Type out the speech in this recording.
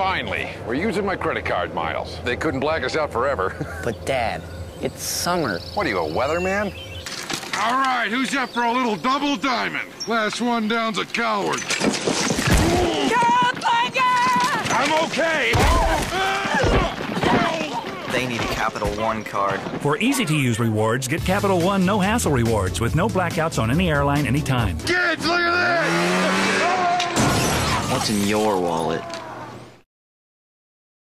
Finally, we're using my credit card miles. They couldn't black us out forever. But, Dad, it's summer. What are you, a weatherman? All right, who's up for a little double diamond? Last one down's a coward. I'm okay. They need a Capital One card. For easy-to-use rewards, get Capital One no-hassle rewards with no blackouts on any airline anytime. Kids, look at this! What's in your wallet?